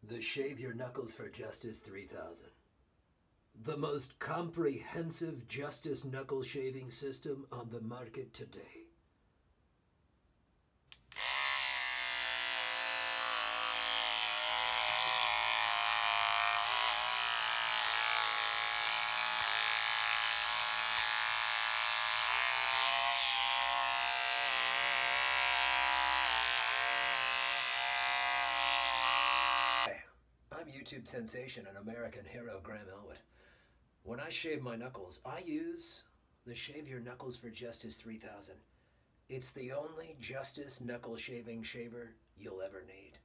The Shave Your Knuckles for Justice 3000. The most comprehensive justice knuckle shaving system on the market today. I'm YouTube sensation and American hero Graham Elwood. When I shave my knuckles, I use the Shave Your Knuckles for Justice 3000. It's the only justice knuckle shaving shaver you'll ever need.